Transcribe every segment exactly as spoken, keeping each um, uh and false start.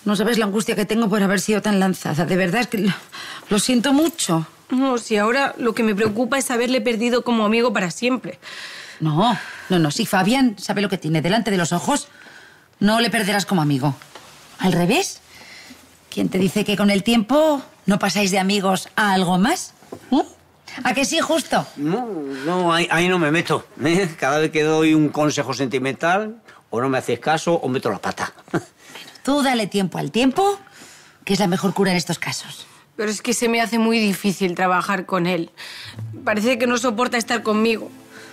No sabes la angustia que tengo por haber sido tan lanzada. De verdad es que lo, lo siento mucho. No, si ahora lo que me preocupa es haberle perdido como amigo para siempre. No, no, no. Si Fabián sabe lo que tiene delante de los ojos, no le perderás como amigo. Al revés. ¿Quién te dice que con el tiempo no pasáis de amigos a algo más? ¿Mm? ¿A que sí, Justo? No, no, ahí, ahí no me meto. ¿eh? Cada vez que doy un consejo sentimental, o no me haces caso o meto la pata. Bueno, tú dale tiempo al tiempo, que es la mejor cura en estos casos. Pero es que se me hace muy difícil trabajar con él. Parece que no soporta estar conmigo.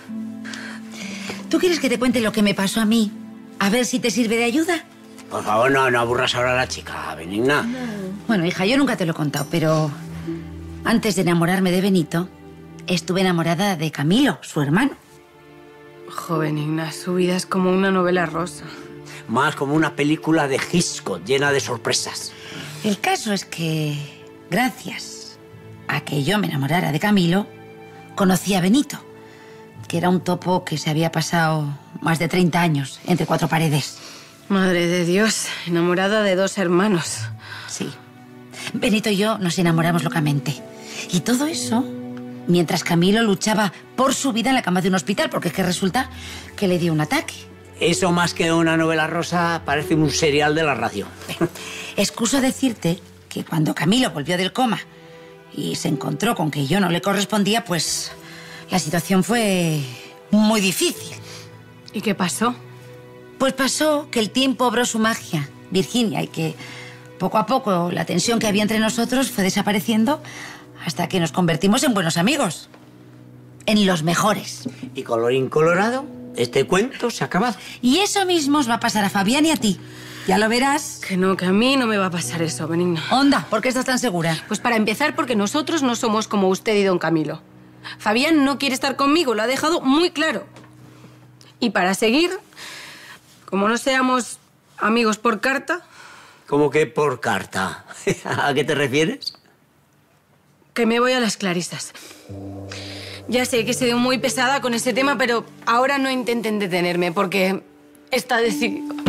¿Tú quieres que te cuente lo que me pasó a mí? A ver si te sirve de ayuda. Por favor, no, no aburras ahora a la chica, Benigna. No. Bueno, hija, yo nunca te lo he contado, pero antes de enamorarme de Benito, estuve enamorada de Camilo, su hermano. Jo, Benigna, su vida es como una novela rosa. Más como una película de Hitchcock, llena de sorpresas. El caso es que, gracias a que yo me enamorara de Camilo, conocí a Benito, que era un topo que se había pasado más de treinta años entre cuatro paredes. Madre de Dios, enamorada de dos hermanos. Sí. Benito y yo nos enamoramos locamente. Y todo eso mientras Camilo luchaba por su vida en la cama de un hospital, porque es que resulta que le dio un ataque. Eso, más que una novela rosa, parece un serial de la radio. Excuso decirte que cuando Camilo volvió del coma y se encontró con que yo no le correspondía, pues la situación fue muy difícil. ¿Y qué pasó? Pues pasó que el tiempo obró su magia, Virginia, y que poco a poco la tensión que había entre nosotros fue desapareciendo hasta que nos convertimos en buenos amigos. En los mejores. Y colorín colorado, este cuento se ha acabado. Y eso mismo os va a pasar a Fabián y a ti. Ya lo verás. Que no, que a mí no me va a pasar eso, Benigna. Onda, ¿por qué estás tan segura? Pues para empezar, porque nosotros no somos como usted y don Camilo. Fabián no quiere estar conmigo, lo ha dejado muy claro. Y para seguir, como no seamos amigos por carta... ¿Cómo que por carta? ¿A qué te refieres? Que me voy a las Clarisas. Ya sé que he sido muy pesada con este tema, pero ahora no intenten detenerme, porque está decidido.